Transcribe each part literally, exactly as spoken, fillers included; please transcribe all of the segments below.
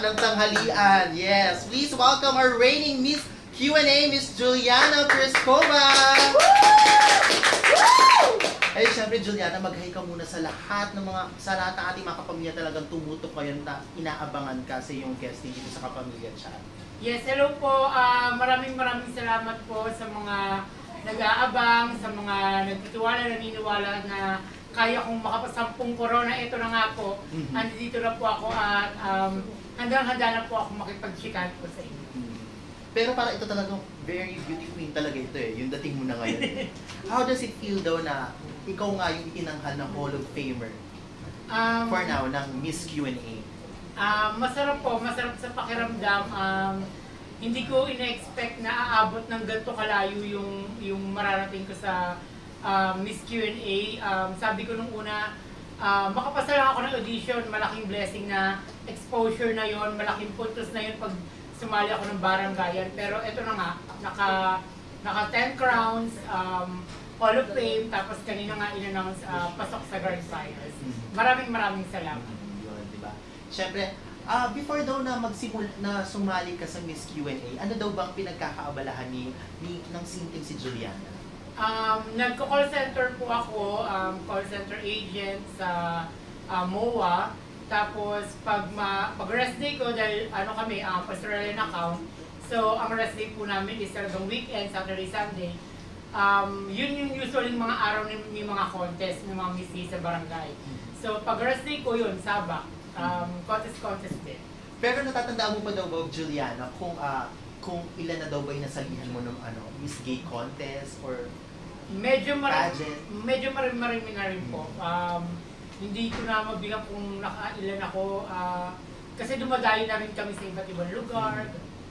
ng tanghalian. Yes, please welcome our reigning Miss Q and A, Miss Juliana Priscova! Ay, syempre Juliana, mag-hi ka muna sa lahat ng mga, sa lahat ng ating mga kapamilya talagang tumutok ngayon na inaabangan ka sa iyong guesting dito sa Kapamilya Chat. Yes, hello po. Uh, maraming maraming salamat po sa mga nag-aabang, sa mga nagtitiwala, naniniwala na kaya kong makapasampung corona. Ito na nga po, mm-hmm. andito na po ako at um, handang-handa na po ako makipag-chikan po sa inyo. Pero para ito talagang very beauty queen talaga ito eh, yung dating mo na ngayon. How does it feel daw na ikaw nga yung itinanghal ng Hall of Famer um, for now ng Miss Q and A? Uh, masarap po, masarap sa pakiramdam. Um, hindi ko ina-expect na aabot ng ganito kalayo yung, yung mararating ko sa uh, Miss Q and A. Um, sabi ko nung una, uh, makapasa lang ako ng audition, malaking blessing na exposure na yon, malaking puntos na yon pag sumali ako ng barangayan. Pero eto na nga, naka, naka ten crowns, um, Hall of Fame, tapos kanina nga in-announce uh, pasok sa Grand Finals. Maraming maraming salamat. Yun, diba? Siyempre, uh, before daw na magsimula na sumali ka sa Miss Q and A, ano daw bang pinagkakaabalahan ni, ni ng sinting si Juliana? Um, Nagko-call center po ako, um, call center agent sa uh, M O A. Tapos pag ma pag rest day ko, dahil ano kami, uh, Australian account, so ang rest day po namin is talagang weekend, Saturday, Sunday. Um, yun yung usually mga araw ng may mga contest ng mga missis sa barangay. So pag rest day ko yun, Sabak, um, contest-contest din. Pero natatandaan mo pa daw ba, Juliana, kung uh, kung ilan na daw ba yung nasalihan mo ng ano, Miss Gay contest or medyo marami, pageant? Medyo marami na rin po. Um, hindi ko na mabilang kung nakailan ako, uh, kasi dumadayo na rin kami sa iba't ibang lugar.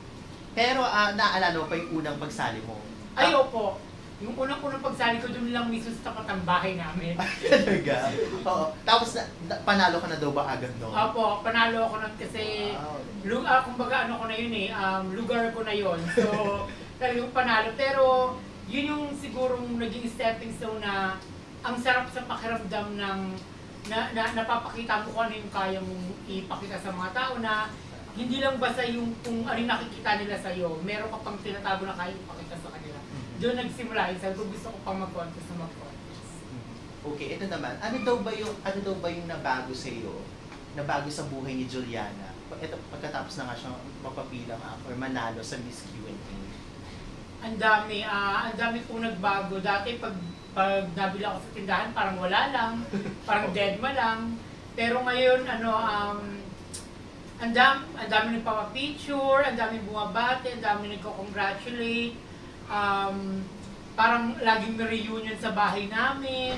Pero uh, naalala mo pa yung unang pagsali mo? Ay, opo. Yung unang-unang pagsali ko, doon lang mismo sa tapat ng bahay namin. Talaga? Oo. Tapos na, na, panalo ka na daw ba agad noon? Opo, panalo ako nun kasi, wow. lugar, kumbaga ano ko na yun eh, um, lugar ko na yun. So, talagang panalo. Pero, yun yung sigurong naging stepping stone na ang sarap sa pakiramdam ng na, na napapakita mo kung ano yung kaya mong ipakita sa mga tao na hindi lang basta yung kung ano yung nakikita nila sa'yo, meron ka pang tinatago na kaya ipakita sa kanila. Mm-hmm. Doon nagsimula yun, sabi ko gusto ko pang mag-contest na mag-contest. Mm-hmm. Okay, ito naman, ano daw ba yung, ano daw ba yung nabago sa'yo, nabago sa buhay ni Juliana? Ito, pagkatapos na nga siya mapapilang uh, or manalo sa Miss Q and A. Ang dami, uh, ang dami pong nagbago. Dati pag pag nabili ako sa tindahan, parang wala lang, parang dead ma lang. Pero ngayon, ano, um, ang dami, ang dami nagpapapicture, ang dami bumabati, ang dami nagko-congratulate. Um, parang laging may reunion sa bahay namin.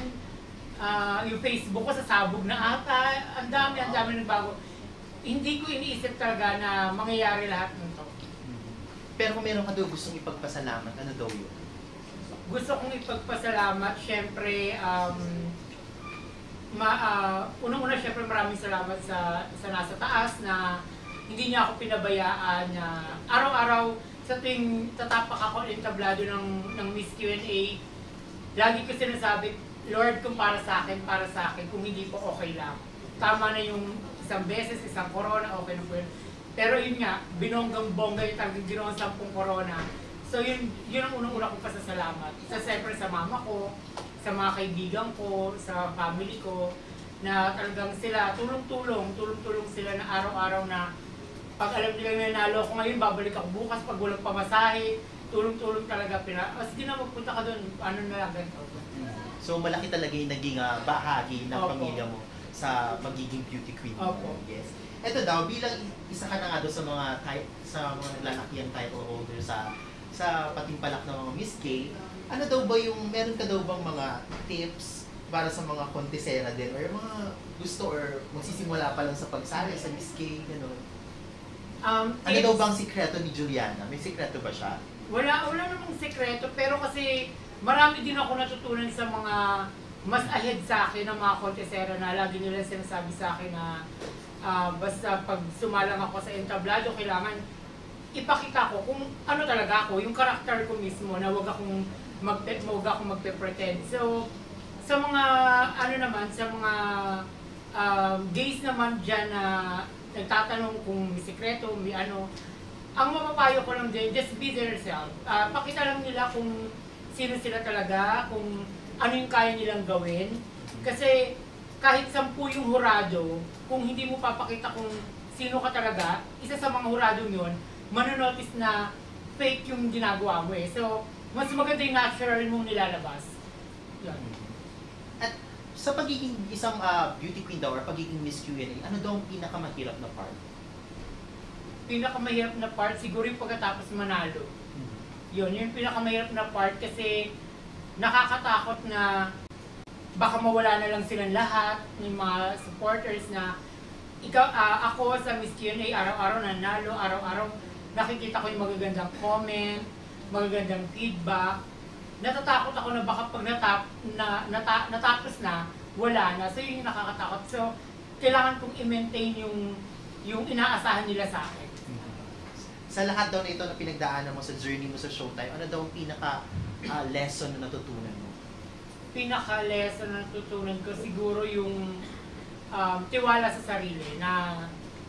Uh, yung Facebook ko, sasabog na ata. Ang dami, ang dami nagbago. Hindi ko iniisip talaga na mangyayari lahat ng to. Pero kung meron ka daw gustong ipagpasalamat, ano daw yun? Gusto kong ipagpasalamat, syempre, um, ma, uh, unang-una syempre maraming salamat sa, sa nasa taas na hindi niya ako pinabayaan na araw-araw sa tuwing tatapak ako ng tablado ng, ng Miss Q and A, lagi ko sinasabi, Lord, kung para sa akin, para sa akin, kung hindi po okay lang. Tama na yung isang beses, isang corona, okay na po yun. Pero yun nga, binonggang-bongga yung talagang ginawang sampung corona. So yun, yun ang unang-una kong pasasalamat. Sa siyempre sa mama ko, sa mga kaibigan ko, sa family ko, na talagang sila tulong-tulong, tulong-tulong sila na araw-araw na pag alam nila na nanalo ko ngayon, babalik ako bukas pag walang pamasahe, tulong-tulong talaga pina. O sige na, magpunta ka doon, ano na lang ganito. So malaki talaga yung naging uh, bahagi ng Opo. Pamilya mo sa magiging beauty queen. Opo. Yes. Ito daw, bilang isa ka na nga doon sa mga type, sa mga naglalakiyang title holder sa sa patimpalak ng mga Miss Gay, ano daw ba yung, meron ka daw bang mga tips para sa mga kontesera din or mga gusto or magsisimula pa lang sa pagsali sa Miss Gay, gano'n? Um, ano daw bang sikreto ni Juliana? May sikreto ba siya? Wala, wala namang sikreto, pero kasi marami din ako natutunan sa mga mas ahead sa akin ng mga kontesera na lagi nila sinasabi sa akin na uh, basta pag sumalang ako sa entablado, kailangan ipakita ko kung ano talaga ako, yung karakter ko mismo na wag akong magpe, wag akong magpe-pretend. So, sa mga ano naman, sa mga um, gays naman dyan na nagtatanong kung may sikreto, may ano. Ang mapapayo ko lang din, just be themselves. Uh, pakita lang nila kung sino sila talaga, kung ano yung kaya nilang gawin. Kasi kahit sampu yung hurado, kung hindi mo papakita kung sino ka talaga, isa sa mga huradong yun, manonotice na fake yung ginagawa mo eh. So, mas maganda yung natural mong nilalabas. Yan. At sa pagiging isang uh, beauty queen daw or pagiging Miss Q and A, ano daw ang pinakamahirap na part? Pinakamahirap na part, siguro yung pagkatapos manalo. Mm-hmm. Yun, yung pinakamahirap na part kasi nakakatakot na baka mawala na lang silang lahat ng mga supporters na ikaw, uh, ako sa Miss Q and A, araw-araw nanalo, araw-araw nakikita ko yung magagandang comment, magagandang feedback. Natatakot ako na baka pag natap, na, nata, natapos na, wala na. So yun yung nakakatakot. So, kailangan kong i-maintain yung, yung inaasahan nila sa akin. Sa lahat daw na ito na pinagdaanan mo sa journey mo sa Showtime, ano daw ang pinaka uh, lesson na natutunan mo? Pinaka-lesson na natutunan ko siguro yung um, tiwala sa sarili na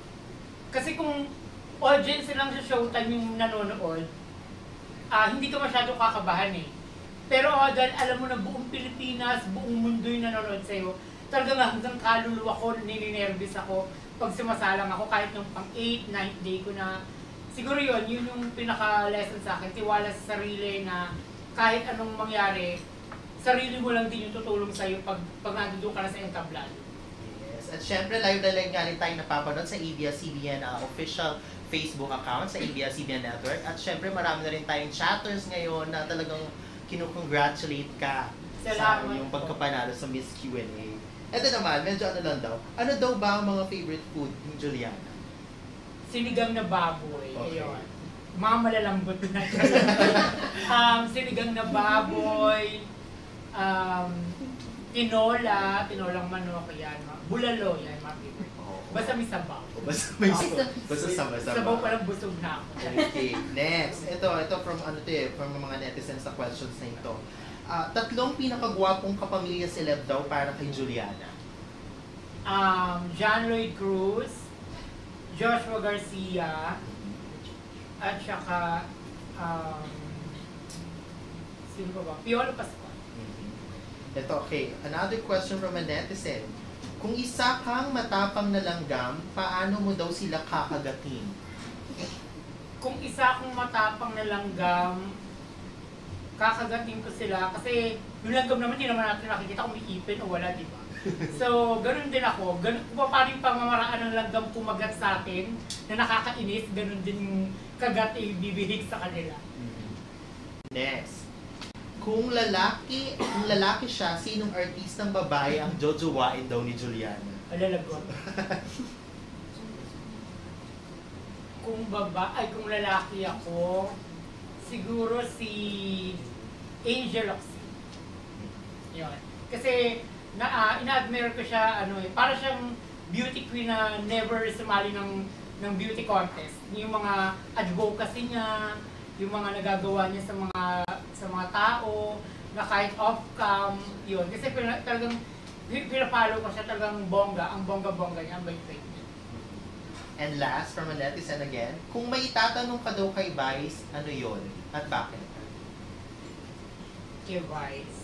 kasi kung audience lang sa Showtime yung nanonood, uh, hindi ka masyado kakabahan eh. Pero uh, dahil alam mo na buong Pilipinas, buong mundo yung nanonood sa'yo, talagang hanggang kaluluwa ko, nininervous ako pag sumasalang ako kahit nung pang eighth, ninth day ko na. Siguro yun, yun yung pinaka-lesson sa akin, tiwala sa sarili na kahit anong mangyari, sarili mo lang din yung tutulong sa'yo pag, pag nandoon ka na sa entablado. Yes, at syempre live na live nga rin tayo napapanood sa A B S C B N uh, official Facebook account sa A B S C B N Network. At syempre marami na rin tayong chatters ngayon na talagang kinukongratulate ka Salamat sa yung po. pagkapanalo sa Miss Q and A. Ito naman, medyo ano lang daw, ano daw ba ang mga favorite food ni Juliana? Sinigang na baboy, Okay. ayun. Mga malalambot na. um, sinigang na baboy, um, tinola, tinolang manok, yan. Bulalo, yan, mga favorite. Oh. Basta may sabaw. Oh, basta may sabaw. Basta sama-sama. Sabaw palang busog na ako. Okay, next. Ito, ito from ano to eh, from mga netizens na questions na ito. Uh, tatlong pinakagwapong kapamilya celeb daw para kay Juliana. Um, John Lloyd Cruz, Joshua Garcia, at saka, um, sino ba ba? Piolo Pascual. Mm-hmm. Ito, okay. Another question from a netizen. Kung isa kang matapang na langgam, paano mo daw sila kakagatin? Kung isa akong matapang na langgam, kakagatin ko sila. Kasi yung langgam naman, hindi naman natin nakikita kung may ipin o wala, di ba? So, ganun din ako. Ganun, kung paano yung pamamaraan ng langgam kumagat sa akin, na nakakainis, ganun din yung kagat ay bibihig sa kanila. Mm-hmm. Next. Kung lalaki, kung lalaki siya, sinong artistang babae ang jojowain daw ni Juliana? Alalagot. Kung baba, ay kung lalaki ako, siguro si Angel Oxy. Yun. Kasi, na, uh, ina-admire ko siya, ano eh, para siyang beauty queen na never sumali ng, ng beauty contest. Yung mga advocacy niya, yung mga nagagawa niya sa mga sa mga tao, na kahit off-cam, yun. Kasi pina, talagang, pinapalo ko siya talagang bongga, ang bongga-bongga niya, ang bait-bait niya. And last, from a netizen again, kung may itatanong ka daw kay Vice, ano yun? At bakit? Kay Vice.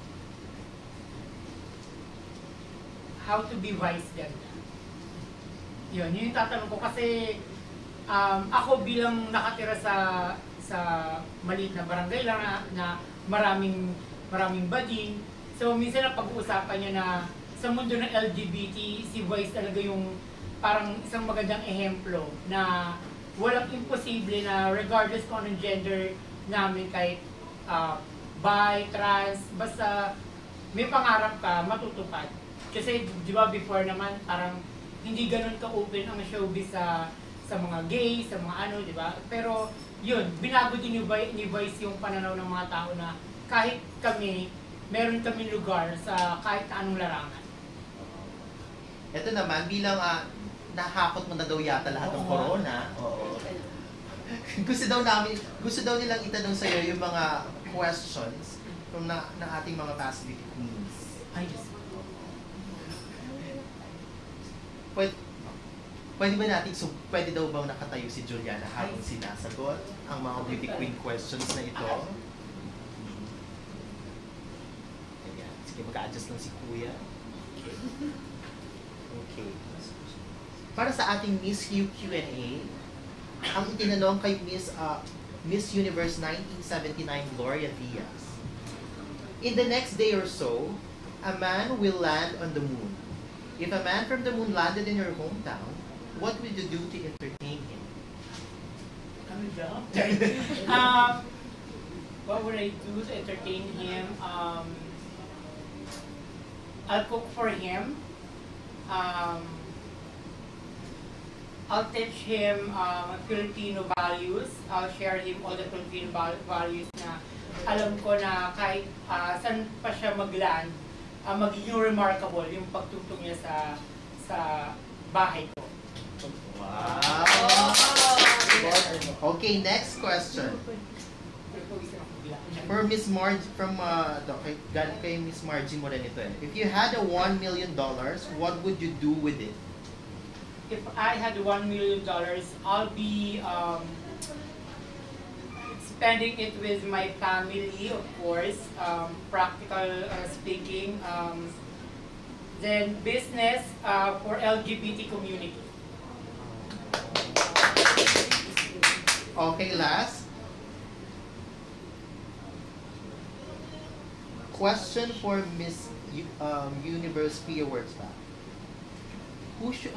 How to be wise ganda. Yun, yun yung tatanong ko kasi um, ako bilang nakatira sa sa maliit na barangay lang na, na maraming maraming bading. So minsan na pag-uusapan niya na sa mundo ng L G B T, si Vice talaga yung parang isang magandang ehemplo na walang imposible na regardless kung anong gender namin, kahit uh, bi, trans, basta may pangarap ka, matutupad. Kasi di ba before naman parang hindi ganun ka-open ang showbiz sa sa mga gay, sa mga ano, di ba? Pero yun, binago din ni Vice, ni Vice yung pananaw ng mga tao na kahit kami, meron kami lugar sa kahit anong larangan. Ito naman, bilang uh, nahakot mo na daw yata lahat ng Oo. corona. Oo. gusto daw namin, gusto daw nilang itanong sa iyo yung mga questions from na, ng ating mga past beauty queens. Ay, Diyos. Pwede, pwede ba natin, so, pwede daw bang nakatayo si Juliana habang sinasagot ang mga beauty queen questions na ito? Ayan. Sige, mag-a-adjust lang si Kuya. Okay. Para sa ating Miss Q Q and A, ang itinanong kay Miss uh, Miss Universe nineteen seventy-nine Gloria Diaz. In the next day or so, a man will land on the moon. If a man from the moon landed in your hometown, what would you do to entertain him? um, what would I do to entertain him? Um, I'll cook for him. Um, I'll teach him um, Filipino values. I'll share him all the Filipino values na alam ko na kahit uh, saan pa siya mag-land, uh, magiging remarkable yung pagtutong niya sa sa bahay ko. Wow! Okay, next question. For Miss Marge, from uh, okay, galing kay Miss Margie Morenito eh. If you had a one million dollars, what would you do with it? If I had one million dollars, I'll be um, spending it with my family, of course, um, practical uh, speaking. Um, then business uh, for L G B T community. Okay, last. Question for Miss U um, Universe Pia Wurzbach. Who should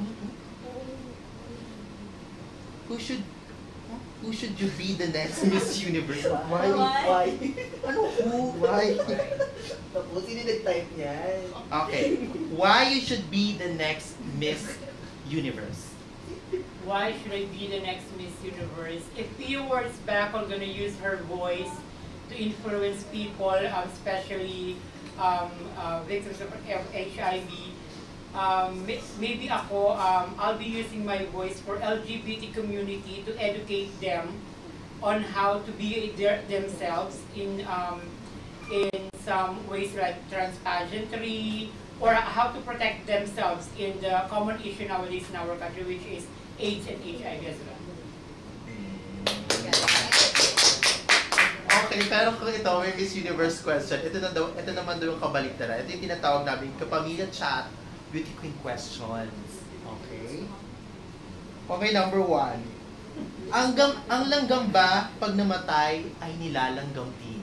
who should who should you be the next Miss Universe? Why? Why? Ano who? Why? Tapos, sino nag-type niyan? Okay. Why you should be the next Miss Universe? Why should I be the next Miss Universe? If Pia Wurzbach, I'm gonna use her voice to influence people, um, especially um, uh, victims of H I V. Um, maybe ako, um, I'll be using my voice for L G B T community to educate them on how to be their, themselves in um, in some ways like transpageantry, or how to protect themselves in the common issue nowadays in our country, which is AIDS and H I V as well. Okay, pero kung ito may Miss Universe question, ito na daw, ito naman daw yung kabaliktaran. Ito yung tinatawag namin kapamilya chat beauty queen questions. Okay? Okay, number one. Ang, gam, ang langgam ba pag namatay ay nilalanggam din?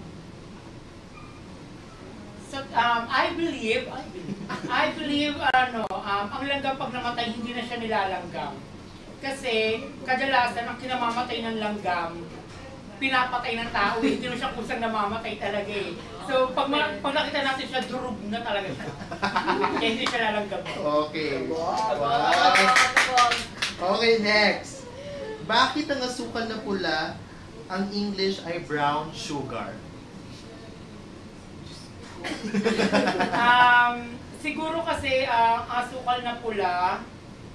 So, um, I believe, I believe, I believe, ano, um, ang langgam pag namatay, hindi na siya nilalanggam. Kasi, kadalasan, ang kinamamatay ng langgam, pinapatay ng tao, eh. Hindi mo siya kusang namamatay talaga eh. So, pag, pag nakita natin siya, durog na talaga siya. Kaya hindi siya lalanggam. Okay. Wow. Okay, next. Bakit ang asukal na pula, ang English ay brown sugar? um, siguro kasi ang uh, asukal na pula,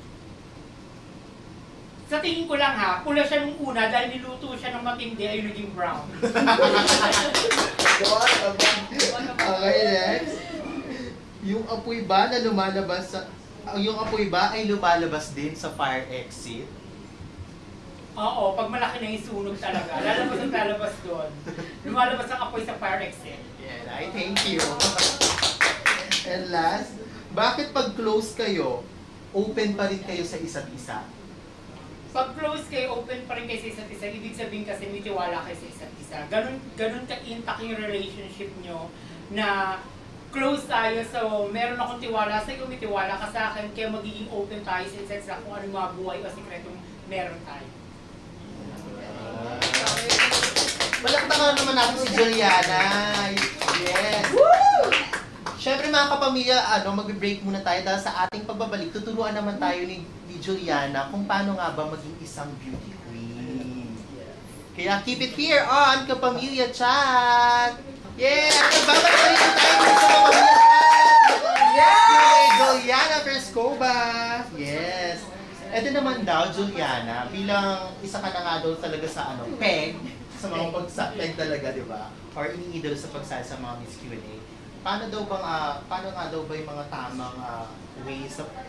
sa tingin ko lang ha, pula siya nung una dahil niluto siya ng matindi ay naging brown. Okay, next. Yung apoy ba na lumalabas sa... Yung apoy ba ay lumalabas din sa fire exit? Oo, pag malaki na yung sunog talaga, lalabas at lalabas doon. Lumalabas ang apoy sa fire exit. Yeah, I thank you. And last, bakit pag close kayo, open pa rin kayo sa isa't isa? Pag close kayo, open pa rin kayo sa isa't isa, ibig sabihin kasi may tiwala kayo sa isa't isa. Ganun, ganun ka-intact yung relationship nyo na close tayo, so meron akong tiwala sa iyo, may tiwala ka sa akin, kaya magiging open tayo sa isa't isa kung ano mga buhay o sikretong meron tayo. Malaktakan naman natin si Juliana. Yes! Woo! Siyempre mga kapamilya, ano, mag-break muna tayo dahil sa ating pagbabalik, tuturuan naman tayo ni, ni Juliana kung paano nga ba maging isang beauty queen. Kaya keep it here on Kapamilya Chat! Yeah! Babalik pa rin tayo sa Kapamilya Chat! Yeah! Juliana Frescoba! Yes! Ito naman daw, Juliana, bilang isa ka na nga daw talaga sa ano, peg, sa mga pagsapeg talaga, di ba? Or iniidol sa pagsali sa mga Miss Q and A. Paano daw bang, uh, paano nga daw ba yung mga tamang uh, ways of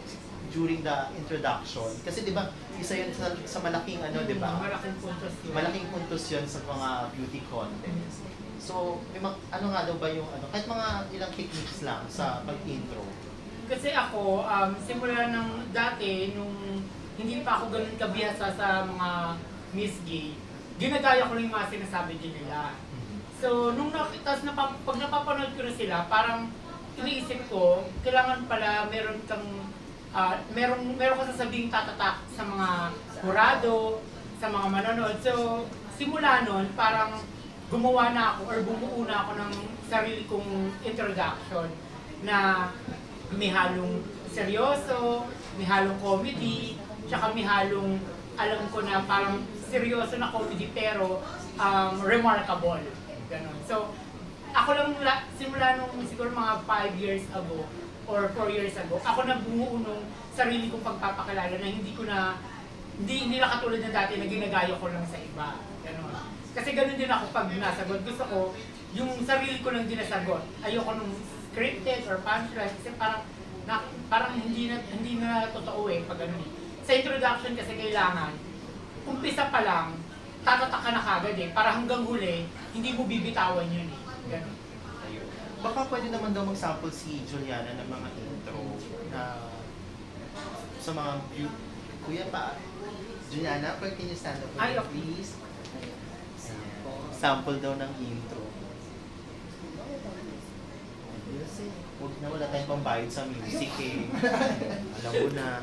during the introduction? Kasi di ba, isa yun sa, sa malaking ano, di ba? Malaking puntos yun. Malaking puntos yun sa mga beauty contest. So, may mga, ano nga daw ba yung ano, kahit mga ilang techniques lang sa pag-intro? Kasi ako, um, simula ng dati, nung hindi pa ako ganun kabihasa sa mga Miss Gay, ginagaya ko lang yung mga sinasabi din nila. So, nung nakita, napap pag napapanood ko na sila, parang iniisip ko, kailangan pala meron kang, uh, meron, meron ka sasabing tatatak sa mga kurado, sa mga manonood. So, simula nun, parang gumawa na ako or bumuo na ako ng sarili kong introduction na may halong seryoso, may halong comedy, tsaka may halong alam ko na parang seryoso na comedy pero um, remarkable. Ganon. So, ako lang la, simula nung siguro mga five years ago or four years ago, ako na bumuo nung sarili kong pagpapakilala na hindi ko na, hindi nila katulad na dati na ginagaya ko lang sa iba. Ganon. Kasi ganun din ako pag nasagot. Gusto ko, yung sarili ko lang dinasagot. Ayoko nung scripted or punchline kasi parang na, parang hindi na hindi na totoo eh pag ano eh. Sa introduction kasi kailangan umpisa pa lang tatatak ka na kagad eh para hanggang huli hindi mo bibitawan yun eh. Ganun. Ayun. Baka pwede naman daw mag-sample si Juliana ng mga intro na sa mga view. Kuya pa, Juliana, can you stand up Ay, for okay. please? Sample daw ng intro. Huwag na, wala tayong pambayad sa music eh. Alam mo na.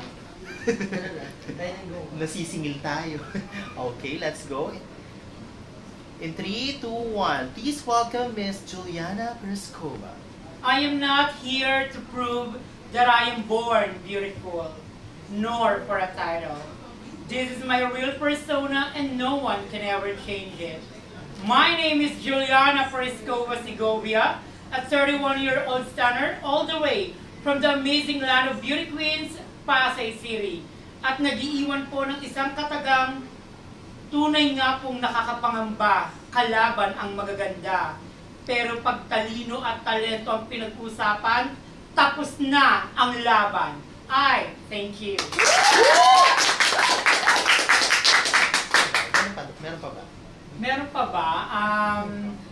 Nasisingil tayo. Okay, let's go. In three, two, one, please welcome Miss Juliana Priscova. I am not here to prove that I am born beautiful, nor for a title. This is my real persona and no one can ever change it. My name is Juliana Priscova Segovia, a thirty-one-year-old stunner all the way from the amazing land of beauty queens, Pasay City. At nag-iiwan po ng isang katagang tunay nga pong nakakapangamba, kalaban ang magaganda. Pero pag talino at talento ang pinag-usapan, tapos na ang laban. Ay, thank you. Meron pa, meron pa ba? Meron pa ba? Um,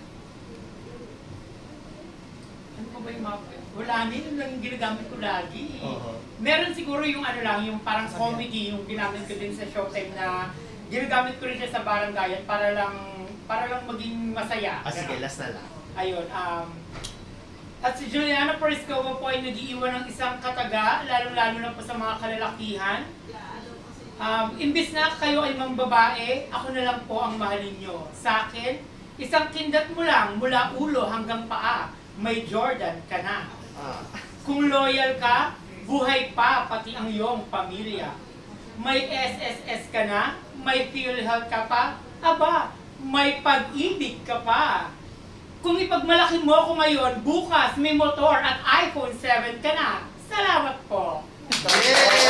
ano pa ba yung mga... Wala din, yun lang yung ginagamit ko lagi. Oo. Meron siguro yung ano lang, yung parang comedy, yung ginamit ko din sa Showtime na ginagamit ko rin siya sa barangay para lang para lang maging masaya. Ah, sige, last na lang. Ayun. Um, at si Juliana Priscova po ay nag-iiwan ng isang kataga, lalo-lalo na po sa mga kalalakihan. Um, imbis na kayo ay mang babae, ako na lang po ang mahalin nyo. Sa akin, isang kindat mo lang mula ulo hanggang paa, may Jordan ka na. Ah. Kung loyal ka, buhay pa pati ang iyong pamilya. May S S S ka na, may PhilHealth ka pa, aba, may pag-ibig ka pa. Kung ipagmalaki mo ako ngayon, bukas may motor at iPhone seven ka na. Salamat po. Yay!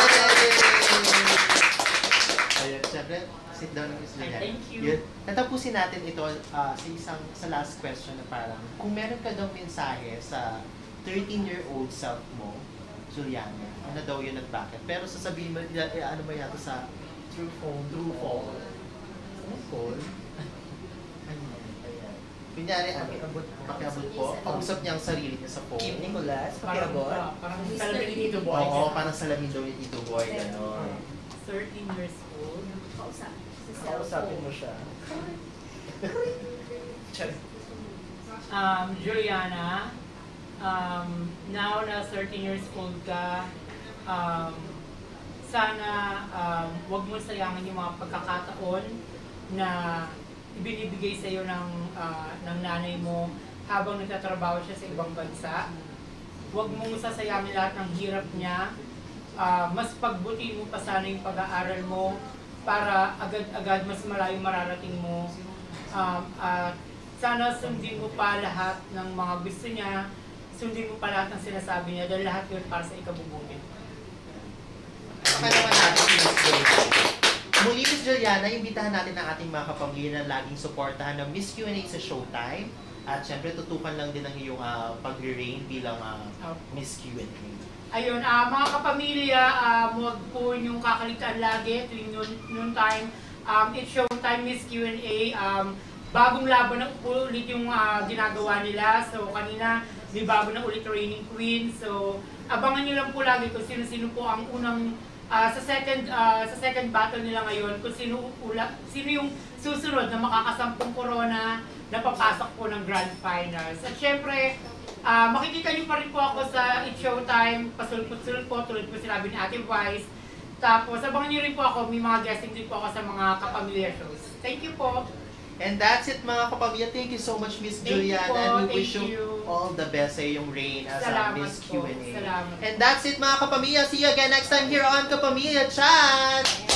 Ayun, syempre, sit down ng Miss Juliana. Thank you. Yun. Tatapusin natin ito uh, sa isang sa last question na parang kung meron ka daw mensahe sa thirteen-year-old self mo, Juliana, ano daw yun at bakit? Pero sasabihin mo, eh, ano ba yata sa true phone, true phone. True phone? Kunyari, ano, pakiabot po, kausap niya ang sarili niya sa phone. Kim Nicolas, Parang, pakiabot. parang talaga ni Tito Boy. Oo, parang salamin daw ni Tito Boy, gano'n. thirteen years old. Kausapin mo siya. Um, Juliana, um, now na thirteen years old ka, um, sana um, wag mo sayangin yung mga pagkakataon na ibinibigay sa iyo ng uh, ng nanay mo habang nagtatrabaho siya sa ibang bansa. Huwag mong sasayangin lahat ng hirap niya. Uh, mas pagbuti mo pa sana yung pag-aaral mo para agad-agad mas malayo mararating mo. Um, at sana sundin mo pa lahat ng mga gusto niya, sundin mo pa lahat ng sinasabi niya dahil lahat yun para sa ikabubuti. Pakalaman natin si Miss Juliana. Muli, Miss Juliana, imbitahan natin ang ating mga kapamilya na laging suportahan ng Miss Q and A sa Showtime. At syempre, tutukan lang din ang iyong uh, pag-reign bilang uh, Miss Q and A. Ayun, ah mga kapamilya, uh, huwag po yung kakalitaan lagi tuwing noon, noon time. Um, it's showtime, Miss Q and A. Um, bagong laban na po ulit yung uh, ginagawa nila. So kanina, may bago na ulit training queen. So abangan nyo lang po lagi kung sino-sino po ang unang uh, sa second uh, sa second battle nila ngayon. Kung sino, ula, sino yung susunod na makakasampung corona na papasok po ng Grand Finals. At syempre, Uh, makikita niyo pa rin po ako sa It's Showtime, pasulpot-sulpot po, tulad po sinabi ni Ate Vice. Tapos, abangan niyo rin po ako, may mga guesting din po ako sa mga kapamilya shows. Thank you po! And that's it mga kapamilya. Thank you so much, Miss Thank you Juliana. po, And we thank wish you you. all the best sa iyong reign as a Salamat Miss po. Q and A. Salamat. And that's it mga kapamilya. See you again next time here on Kapamilya Chat!